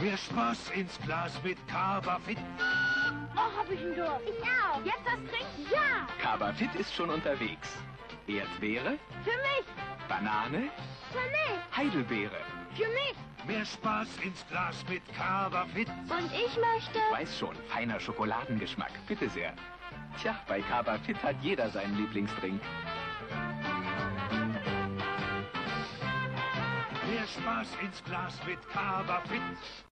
Mehr Spaß ins Glas mit Cava Fit. Oh, hab ich einen Durst. Ich auch. Jetzt was trinken? Ja. Cava Fit ist schon unterwegs. Erdbeere, Für mich. Banane, Für mich. Heidelbeere. Für mich. Mehr Spaß ins Glas mit Cava Fit. Und ich möchte... Weiß schon, feiner Schokoladengeschmack. Bitte sehr. Tja, bei Cava Fit hat jeder seinen Lieblingsdrink. Mehr Spaß ins Glas mit Cava Fit.